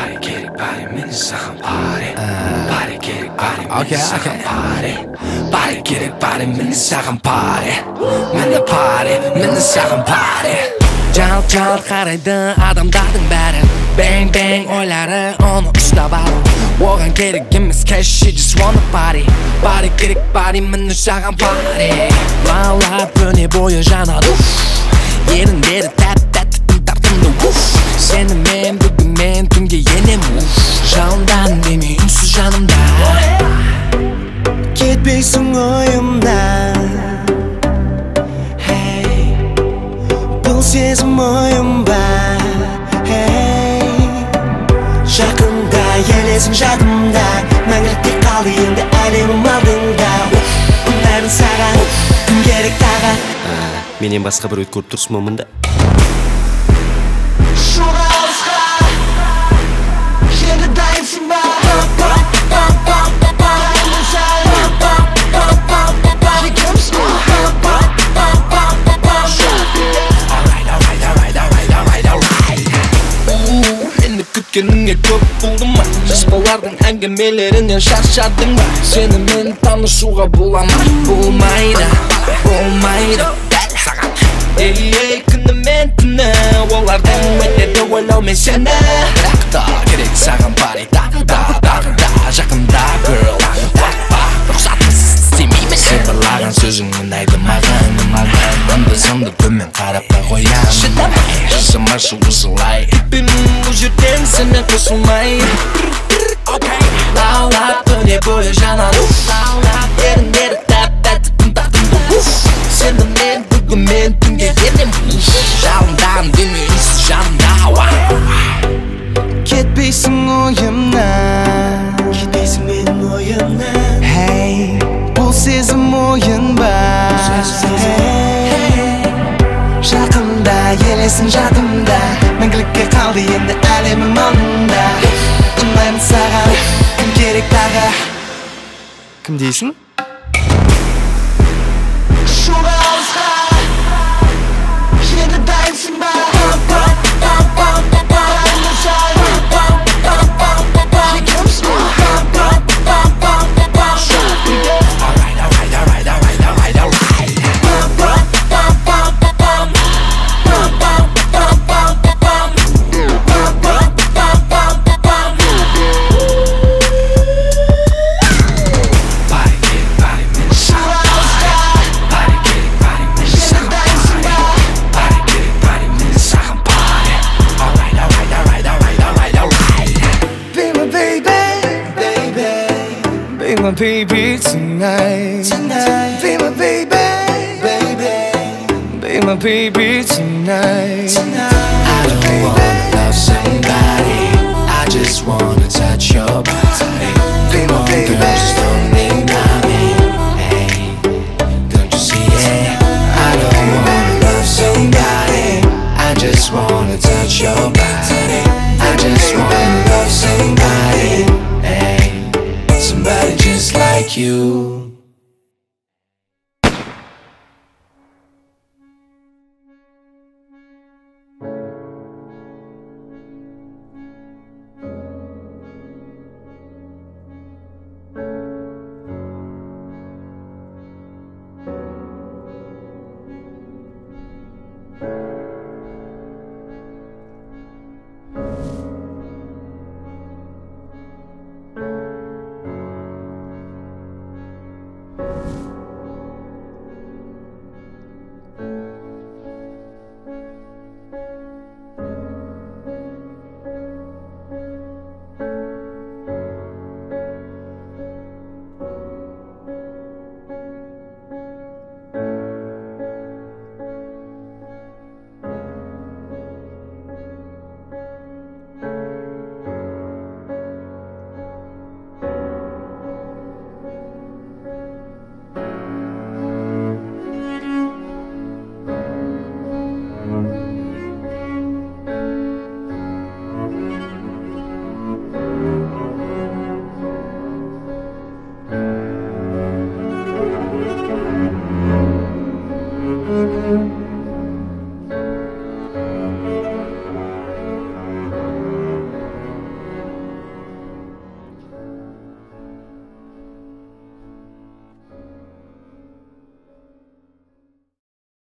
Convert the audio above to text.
Party get it, party 민사한 party. Party get it, party 민사한 party. Party get it, party 민사한 party. 맨날 party, 민사한 party. Çal қарайды адамдардың бәрі. Bang bang ойлары оны ұстап алу. Оған керек емес cash, she just wanna party. Party керек, party міне саған party. Лаулап өне бойы жанады. Еріндері тәп-тәтті тартымды. Сенімен бүгін мен түнге енем. Жалындан демей үнсіз жанымда. Кетпейсің ойымдан. Бұл сезім ойым ба. Жақында елесің жадымда. Мәңгілікте қалды енді әлемім алдыңда. Бәрін саған кім керек тағы. Менен басқа бір көріп тұрсың ба мұнда? Енді дайынсың ба? Күткеніңе көп болдым ба? Жас балардың әңгімелерінен шаршадың ба? Сенімен танысуға бола ма? Болмайды, болмайды дәл саған. Ей, күнімен түні олардың өтеді ойлаумен сені. Бірақ та керек саған пари, тағы жақында girl. Рұқсатсыз істемеймін. Сен барлаған сөзің ұнайды маған. Анда-санда төмен қарап та қоямын. Жасамашы осылай. Бұл жерден сені қосылмай. Лаулап өне бойы жанады. Еріндері тәп-тәтті күн тартымды. Сені мен бүгін мен түнге енем. Жалындан демей үнсіз жанымда. Кетпейсің ойымнан. Кетпейсің менің ойымнан. Hey, бұл сезім ойын ба. Жақында елесің жадымда. Мәңгілікке қалды енді әлемім алдыңда. Ұнаймын саған кім керек тағы. Кім дейсің? Шуға алысқа. Енді дайынсың ба? Be my baby tonight. Be my baby. Be my baby tonight. I don't wanna love somebody, I just wanna touch your body. Be my baby. Girl, just don't need mommy. Hey, don't you see it? I don't wanna love somebody, I just wanna touch your body. I just wanna love somebody. Hey, somebody just like you. Thank you.